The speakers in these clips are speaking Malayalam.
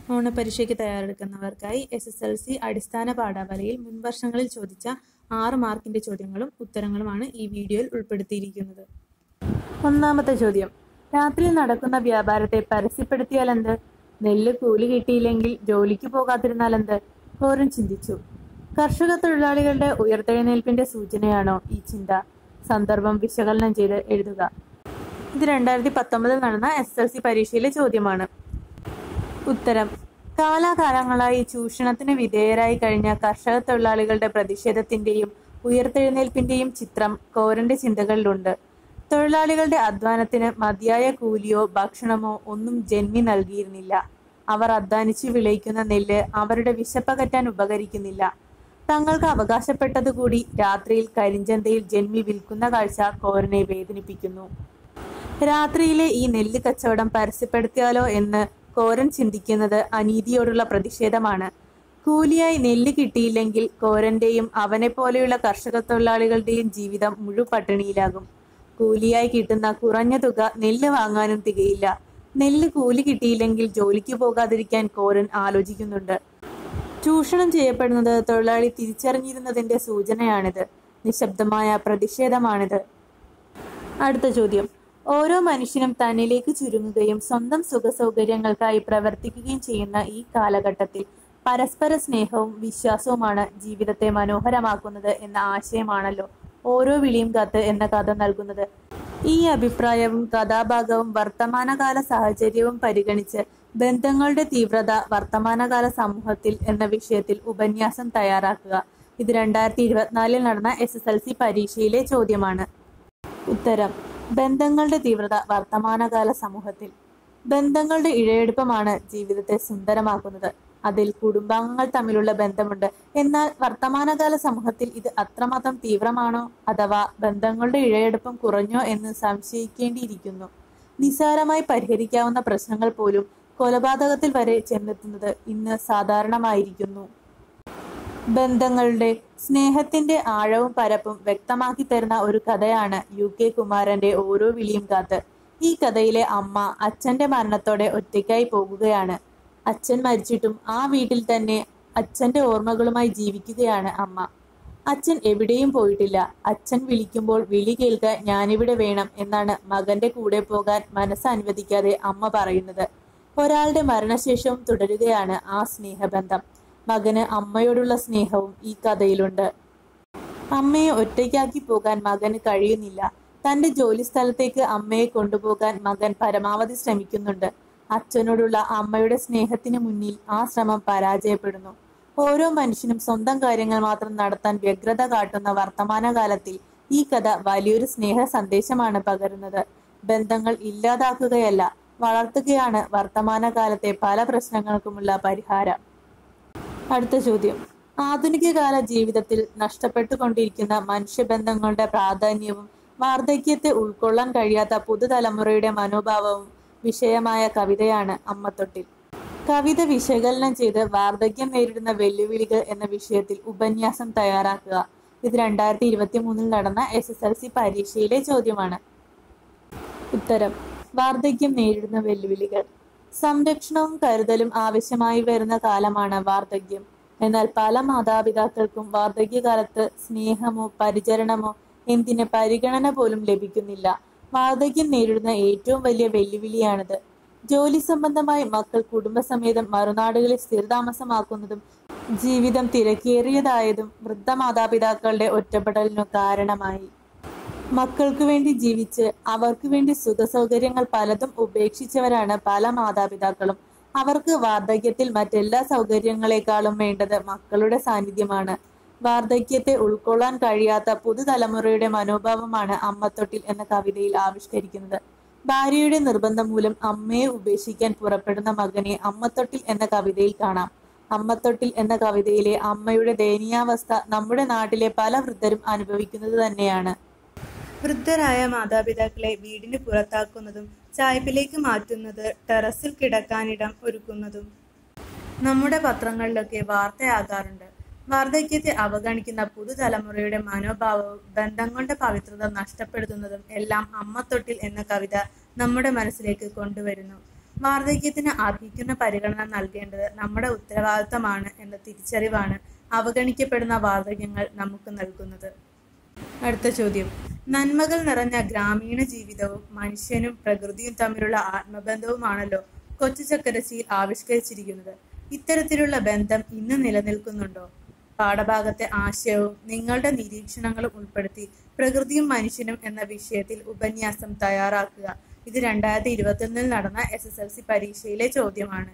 ഓണപരീക്ഷയ്ക്ക് തയ്യാറെടുക്കുന്നവർക്കായി SSLC അടിസ്ഥാന പാഠാവലിയിൽ മുൻവർഷങ്ങളിൽ ചോദിച്ച 6 മാർക്കിന്റെ ചോദ്യങ്ങളും ഉത്തരങ്ങളുമാണ് ഈ വീഡിയോയിൽ ഉൾപ്പെടുത്തിയിരിക്കുന്നത്. ഒന്നാമത്തെ ചോദ്യം: രാത്രിയിൽ നടക്കുന്ന വ്യാപാരത്തെ പരസ്യപ്പെടുത്തിയാലെന്ത്? നെല്ല് കൂലി കിട്ടിയില്ലെങ്കിൽ ജോലിക്ക് പോകാതിരുന്നാലെന്ത്? കോരൻ ചിന്തിച്ചു. കർഷക തൊഴിലാളികളുടെ ഉയർത്തെഴുന്നേൽപ്പിന്റെ സൂചനയാണോ ഈ ചിന്ത? സന്ദർഭം വിശകലനം ചെയ്ത് എഴുതുക. ഇത് 2019 നടന്ന SSLC പരീക്ഷയിലെ ചോദ്യമാണ്. ഉത്തരം: കാലാകാലങ്ങളായി ചൂഷണത്തിന് വിധേയരായി കഴിഞ്ഞ കർഷക തൊഴിലാളികളുടെ പ്രതിഷേധത്തിന്റെയും ഉയർത്തെഴുന്നേൽപ്പിന്റെയും ചിത്രം കോരന്റെ ചിന്തകളിലുണ്ട്. തൊഴിലാളികളുടെ അധ്വാനത്തിന് മതിയായ കൂലിയോ ഭക്ഷണമോ ഒന്നും ജന്മി നൽകിയിരുന്നില്ല. അവർ അധ്വാനിച്ചു വിളയിക്കുന്ന നെല്ല് അവരുടെ വിശപ്പകറ്റാൻ ഉപകരിക്കുന്നില്ല. തങ്ങൾക്ക് അവകാശപ്പെട്ടതുകൂടി രാത്രിയിൽ കരിഞ്ചന്തയിൽ ജന്മി വിൽക്കുന്ന കാഴ്ച കോരനെ വേദനിപ്പിക്കുന്നു. രാത്രിയിലെ ഈ നെല്ല് കച്ചവടം പരസ്യപ്പെടുത്തിയാലോ എന്ന് കോരൻ ചിന്തിക്കുന്നത് അനീതിയോടുള്ള പ്രതിഷേധമാണ്. കൂലിയായി നെല്ല് കിട്ടിയില്ലെങ്കിൽ കോരന്റെയും അവനെപ്പോലെയുള്ള കർഷക തൊഴിലാളികളുടെയും ജീവിതം മുഴുപട്ടിണിയിലാകും. കൂലിയായി കിട്ടുന്ന കുറഞ്ഞ തുക നെല്ല് വാങ്ങാനും തികയില്ല. നെല്ല് കൂലി കിട്ടിയില്ലെങ്കിൽ ജോലിക്ക് പോകാതിരിക്കാൻ കോരൻ ആലോചിക്കുന്നുണ്ട്. ചൂഷണം ചെയ്യപ്പെടുന്നത് തൊഴിലാളി തിരിച്ചറിഞ്ഞിരുന്നതിന്റെ സൂചനയാണിത്. നിശബ്ദമായ പ്രതിഷേധമാണിത്. അടുത്ത ചോദ്യം: ഓരോ മനുഷ്യനും തന്നിലേക്ക് ചുരുങ്ങുകയും സ്വന്തം സുഖസൗകര്യങ്ങൾക്കായി പ്രവർത്തിക്കുകയും ചെയ്യുന്ന ഈ കാലഘട്ടത്തിൽ പരസ്പര സ്നേഹവും വിശ്വാസവുമാണ് ജീവിതത്തെ മനോഹരമാക്കുന്നത് എന്ന ആശയമാണല്ലോ ഓരോ വിളിയും കത്ത് എന്ന കഥ നൽകുന്നത്. ഈ അഭിപ്രായവും കഥാഭാഗവും വർത്തമാനകാല സാഹചര്യവും പരിഗണിച്ച് ബന്ധങ്ങളുടെ തീവ്രത വർത്തമാനകാല സമൂഹത്തിൽ എന്ന വിഷയത്തിൽ ഉപന്യാസം തയ്യാറാക്കുക. ഇത് 2024 നടന്ന SSLC പരീക്ഷയിലെ ചോദ്യമാണ്. ഉത്തരം: ബന്ധങ്ങളുടെ തീവ്രത വർത്തമാനകാല സമൂഹത്തിൽ. ബന്ധങ്ങളുടെ ഇഴയെടുപ്പമാണ് ജീവിതത്തെ സുന്ദരമാക്കുന്നത്. അതിൽ കുടുംബാംഗങ്ങൾ തമ്മിലുള്ള ബന്ധമുണ്ട്. എന്നാൽ വർത്തമാനകാല സമൂഹത്തിൽ ഇത് അത്രമാത്രം തീവ്രമാണോ, അഥവാ ബന്ധങ്ങളുടെ ഇഴയെടുപ്പം കുറഞ്ഞോ എന്ന് സംശയിക്കേണ്ടിയിരിക്കുന്നു. നിസ്സാരമായി പരിഹരിക്കാവുന്ന പ്രശ്നങ്ങൾ പോലും കൊലപാതകത്തിൽ വരെ ചെന്നെത്തുന്നത് ഇന്ന് സാധാരണമായിരിക്കുന്നു. ബന്ധങ്ങളുടെ, സ്നേഹത്തിന്റെ ആഴവും പരപ്പും വ്യക്തമാക്കി തരുന്ന ഒരു കഥയാണ് UK കുമാരന്റെ ഓരോ വിളിയും കാത്ത്. ഈ കഥയിലെ അമ്മ അച്ഛന്റെ മരണത്തോടെ ഒറ്റയ്ക്കായി പോകുകയാണ്. അച്ഛൻ മരിച്ചിട്ടും ആ വീട്ടിൽ തന്നെ അച്ഛന്റെ ഓർമ്മകളുമായി ജീവിക്കുകയാണ് അമ്മ. അച്ഛൻ എവിടെയും പോയിട്ടില്ല. അച്ഛൻ വിളിക്കുമ്പോൾ വിളി കേൾക്കാൻ ഞാനിവിടെ വേണം എന്നാണ് മകന്റെ കൂടെ പോകാൻ മനസ്സ് അനുവദിക്കാതെ അമ്മ പറയുന്നത്. ഒരാളുടെ മരണശേഷവും തുടരുകയാണ് ആ സ്നേഹബന്ധം. മകന് അമ്മയോടുള്ള സ്നേഹവും ഈ കഥയിലുണ്ട്. അമ്മയെ ഒറ്റയ്ക്കാക്കി പോകാൻ മകന് കഴിയുന്നില്ല. തന്റെ ജോലി സ്ഥലത്തേക്ക് അമ്മയെ കൊണ്ടുപോകാൻ മകൻ പരമാവധി ശ്രമിക്കുന്നുണ്ട്. അച്ഛനോടുള്ള അമ്മയുടെ സ്നേഹത്തിന് മുന്നിൽ ആ ശ്രമം പരാജയപ്പെടുന്നു. ഓരോ മനുഷ്യനും സ്വന്തം കാര്യങ്ങൾ മാത്രം നടത്താൻ വ്യഗ്രത കാട്ടുന്ന വർത്തമാനകാലത്തിൽ ഈ കഥ വലിയൊരു സ്നേഹ സന്ദേശമാണ് പകരുന്നത്. ബന്ധങ്ങൾ ഇല്ലാതാക്കുകയല്ല, വളർത്തുകയാണ് വർത്തമാനകാലത്തെ പല പ്രശ്നങ്ങൾക്കുമുള്ള പരിഹാരം. അടുത്ത ചോദ്യം: ആധുനിക കാല ജീവിതത്തിൽ നഷ്ടപ്പെട്ടുകൊണ്ടിരിക്കുന്ന മനുഷ്യബന്ധങ്ങളുടെ പ്രാധാന്യവും വാർദ്ധക്യത്തെ ഉൾക്കൊള്ളാൻ കഴിയാത്ത പുതുതലമുറയുടെ മനോഭാവവും വിഷയമായ കവിതയാണ് അമ്മത്തൊട്ടിൽ. കവിത വിശകലനം ചെയ്ത് വാർദ്ധക്യം നേരിടുന്ന വെല്ലുവിളികൾ എന്ന വിഷയത്തിൽ ഉപന്യാസം തയ്യാറാക്കുക. ഇത് 2023 നടന്ന SSLC പരീക്ഷയിലെ ചോദ്യമാണ്. ഉത്തരം: വാർദ്ധക്യം നേരിടുന്ന വെല്ലുവിളികൾ. സംരക്ഷണവും കരുതലും ആവശ്യമായി വരുന്ന കാലമാണ് വാർദ്ധക്യം. എന്നാൽ പല മാതാപിതാക്കൾക്കും വാർദ്ധക്യകാലത്ത് സ്നേഹമോ പരിചരണമോ എന്തിന് പരിഗണന പോലും ലഭിക്കുന്നില്ല. വാർദ്ധക്യം നേരിടുന്ന ഏറ്റവും വലിയ വെല്ലുവിളിയാണിത്. ജോലി സംബന്ധമായി മക്കൾ കുടുംബസമേതം മറുനാടുകളിൽ സ്ഥിരതാമസമാക്കുന്നതും ജീവിതം തിരക്കേറിയതായതും വൃദ്ധ മാതാപിതാക്കളുടെ ഒറ്റപ്പെടലിനു കാരണമായി. മക്കൾക്കു വേണ്ടി ജീവിച്ച് അവർക്ക് വേണ്ടി സുഖസൗകര്യങ്ങൾ പലതും ഉപേക്ഷിച്ചവരാണ് പല മാതാപിതാക്കളും. അവർക്ക് വാർദ്ധക്യത്തിൽ മറ്റെല്ലാ സൗകര്യങ്ങളെക്കാളും വേണ്ടത് മക്കളുടെ സാന്നിധ്യമാണ്. വാർദ്ധക്യത്തെ ഉൾക്കൊള്ളാൻ കഴിയാത്ത പുതുതലമുറയുടെ മനോഭാവമാണ് അമ്മത്തൊട്ടിൽ എന്ന കവിതയിൽ ആവിഷ്കരിക്കുന്നത്. ഭാര്യയുടെ നിർബന്ധം മൂലം അമ്മയെ ഉപേക്ഷിക്കാൻ പുറപ്പെടുന്ന മകനെ അമ്മത്തൊട്ടിൽ എന്ന കവിതയിൽ കാണാം. അമ്മത്തൊട്ടിൽ എന്ന കവിതയിലെ അമ്മയുടെ ദയനീയാവസ്ഥ നമ്മുടെ നാട്ടിലെ പല വൃദ്ധരും അനുഭവിക്കുന്നത് തന്നെയാണ്. വൃദ്ധരായ മാതാപിതാക്കളെ വീടിന് പുറത്താക്കുന്നതും ചായ്പിലേക്ക് മാറ്റുന്നത്, ടെറസിൽ കിടക്കാനിടം ഒരുക്കുന്നതും നമ്മുടെ പത്രങ്ങളിലൊക്കെ വാർത്തയാകാറുണ്ട്. വാർദ്ധക്യത്തെ അവഗണിക്കുന്ന പുതുതലമുറയുടെ മനോഭാവവും ബന്ധങ്ങളുടെ പവിത്രത നഷ്ടപ്പെടുത്തുന്നതും എല്ലാം അമ്മത്തൊട്ടിൽ എന്ന കവിത നമ്മുടെ മനസ്സിലേക്ക് കൊണ്ടുവരുന്നു. വാർദ്ധക്യത്തിന് അർഹിക്കുന്ന പരിഗണന നൽകേണ്ടത് നമ്മുടെ ഉത്തരവാദിത്തമാണ് എന്ന തിരിച്ചറിവാണ് അവഗണിക്കപ്പെടുന്ന വാർദ്ധക്യങ്ങൾ നമുക്ക് നൽകുന്നത്. അടുത്ത ചോദ്യം. നന്മകൾ നിറഞ്ഞ ഗ്രാമീണ ജീവിതവും മനുഷ്യനും പ്രകൃതിയും തമ്മിലുള്ള ആത്മബന്ധവുമാണല്ലോ കൊച്ചു ചക്കരച്ചിയിൽ ആവിഷ്കരിച്ചിരിക്കുന്നത്. ഇത്തരത്തിലുള്ള ബന്ധം ഇന്ന് നിലനിൽക്കുന്നുണ്ടോ? പാഠഭാഗത്തെ ആശയവും നിങ്ങളുടെ നിരീക്ഷണങ്ങളും ഉൾപ്പെടുത്തി പ്രകൃതിയും മനുഷ്യനും എന്ന വിഷയത്തിൽ ഉപന്യാസം തയ്യാറാക്കുക. ഇത് 2021 നടന്ന SSLC പരീക്ഷയിലെ ചോദ്യമാണ്.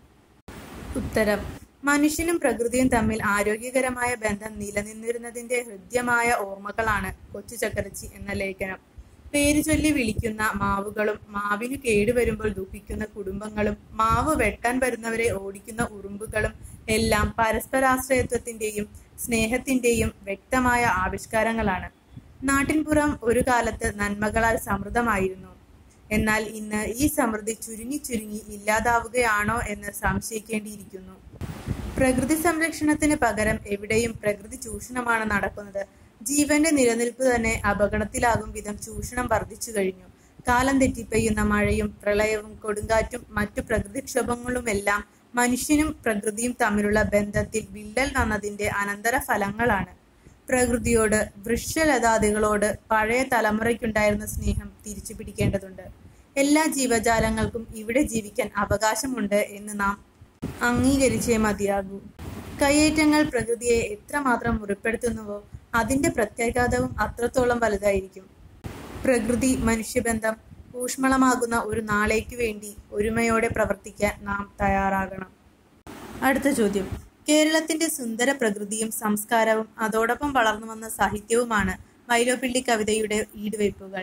ഉത്തരം: മനുഷ്യനും പ്രകൃതിയും തമ്മിൽ ആരോഗ്യകരമായ ബന്ധം നിലനിന്നിരുന്നതിന്റെ ഹൃദ്യമായ ഓർമ്മകളാണ് കൊച്ചു ചക്കരച്ചി എന്ന ലേഖനം. പേര് ചൊല്ലി വിളിക്കുന്ന മാവുകളും മാവിനു കേടുവരുമ്പോൾ ദുഃഖിക്കുന്ന കുടുംബങ്ങളും മാവ് വെട്ടാൻ വരുന്നവരെ ഓടിക്കുന്ന ഉറുമ്പുകളും എല്ലാം പരസ്പരാശ്രയത്വത്തിന്റെയും സ്നേഹത്തിന്റെയും വ്യക്തമായ ആവിഷ്കാരങ്ങളാണ്. നാട്ടിൻപുറം ഒരു കാലത്ത് നന്മകളാൽ സമൃദ്ധമായിരുന്നു. എന്നാൽ ഇന്ന് ഈ സമൃദ്ധി ചുരുങ്ങി ചുരുങ്ങി ഇല്ലാതാവുകയാണോ എന്ന് സംശയിക്കേണ്ടിയിരിക്കുന്നു. പ്രകൃതി സംരക്ഷണത്തിന് പകരം എവിടെയും പ്രകൃതി ചൂഷണമാണ് നടക്കുന്നത്. ജീവന്റെ നിലനിൽപ്പ് തന്നെ അപകടത്തിലാകും വിധം ചൂഷണം വർദ്ധിച്ചു കഴിഞ്ഞു. കാലം തെറ്റി പെയ്യുന്ന മഴയും പ്രളയവും കൊടുങ്കാറ്റും മറ്റു പ്രകൃതിക്ഷോഭങ്ങളുമെല്ലാം മനുഷ്യനും പ്രകൃതിയും തമ്മിലുള്ള ബന്ധത്തിൽ വിള്ളൽ വന്നതിന്റെ അനന്തര ഫലങ്ങളാണ്. പ്രകൃതിയോട്, വൃക്ഷലതാദികളോട് പഴയ തലമുറയ്ക്കുണ്ടായിരുന്ന സ്നേഹം തിരിച്ചു പിടിക്കേണ്ടതുണ്ട്. എല്ലാ ജീവജാലങ്ങൾക്കും ഇവിടെ ജീവിക്കാൻ അവകാശമുണ്ട് എന്ന് നാം അംഗീകരിച്ചേ മതിയാകൂ. കയ്യേറ്റങ്ങൾ പ്രകൃതിയെ എത്രമാത്രം മുറിപ്പെടുത്തുന്നുവോ അതിന്റെ പ്രത്യാഘാതവും അത്രത്തോളം വലുതായിരിക്കും. പ്രകൃതി മനുഷ്യബന്ധം ഊഷ്മളമാകുന്ന ഒരു നാളേക്കു വേണ്ടി ഒരുമയോടെ പ്രവർത്തിക്കാൻ നാം തയ്യാറാകണം. അടുത്ത ചോദ്യം. കേരളത്തിന്റെ സുന്ദര പ്രകൃതിയും സംസ്കാരവും അതോടൊപ്പം വളർന്നു വന്ന സാഹിത്യവുമാണ് വൈലോപ്പിള്ളി കവിതയുടെ ഈടുവയ്പ്പുകൾ.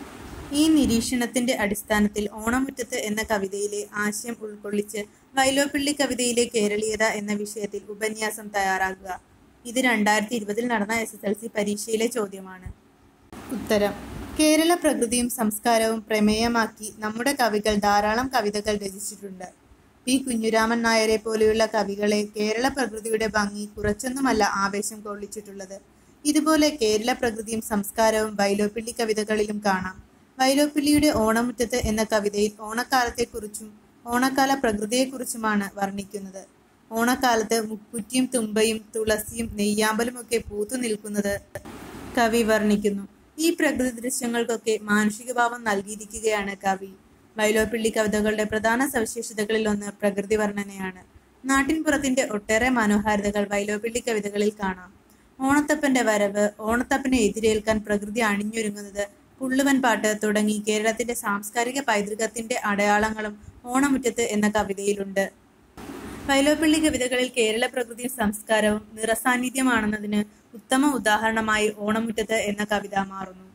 ഈ നിരീക്ഷണത്തിന്റെ അടിസ്ഥാനത്തിൽ ഓണമുറ്റത്ത് എന്ന കവിതയിലെ ആശയം ഉൾക്കൊള്ളിച്ച് വൈലോപ്പിള്ളി കവിതയിലെ കേരളീയത എന്ന വിഷയത്തിൽ ഉപന്യാസം തയ്യാറാക്കുക. ഇത് 2020 നടന്ന SSLC പരീക്ഷയിലെ ചോദ്യമാണ്. ഉത്തരം: കേരള പ്രകൃതിയും സംസ്കാരവും പ്രമേയമാക്കി നമ്മുടെ കവികൾ ധാരാളം കവിതകൾ രചിച്ചിട്ടുണ്ട്. പി. കുഞ്ഞിരാമൻ നായരെ പോലെയുള്ള കവികളെ കേരള പ്രകൃതിയുടെ ഭംഗി കുറച്ചൊന്നുമല്ല ആവേശം കൊള്ളിച്ചിട്ടുള്ളത്. ഇതുപോലെ കേരള പ്രകൃതിയും സംസ്കാരവും വൈലോപ്പിള്ളി കവിതകളിലും കാണാം. വൈലോപ്പിള്ളിയുടെ ഓണമുറ്റത്ത് എന്ന കവിതയിൽ ഓണക്കാലത്തെക്കുറിച്ചും ഓണക്കാല പ്രകൃതിയെക്കുറിച്ചുമാണ് വർണ്ണിക്കുന്നത്. ഓണക്കാലത്ത് മുക്കുറ്റിയും തുമ്പയും തുളസിയും നെയ്യാമ്പലുമൊക്കെ പൂത്തു നിൽക്കുന്നത് കവി വർണ്ണിക്കുന്നു. ഈ പ്രകൃതി ദൃശ്യങ്ങൾക്കൊക്കെ മാനുഷിക ഭാവം നൽകിയിരിക്കുകയാണ് കവി. വൈലോപ്പിള്ളി കവിതകളുടെ പ്രധാന സവിശേഷതകളിൽ ഒന്ന് പ്രകൃതി വർണ്ണനയാണ്. നാട്ടിൻപുറത്തിന്റെ ഒട്ടേറെ മനോഹാരിതകൾ വൈലോപ്പിള്ളി കവിതകളിൽ കാണാം. ഓണത്തപ്പന്റെ വരവ്, ഓണത്തപ്പനെ എതിരേൽക്കാൻ പ്രകൃതി അണിഞ്ഞൊരുങ്ങുന്നത്, പുള്ളുവൻ പാട്ട് തുടങ്ങി കേരളത്തിന്റെ സാംസ്കാരിക പൈതൃകത്തിന്റെ അടയാളങ്ങളും ഓണമുറ്റത്ത് എന്ന കവിതയിലുണ്ട്. വൈലോപ്പിള്ളി കവിതകളിൽ കേരള പ്രകൃതിയും സംസ്കാരവും നിറസാന്നിധ്യമാണെന്നതിന് ഉത്തമ ഉദാഹരണമായി ഓണമുറ്റത്ത് എന്ന കവിത മാറുന്നു.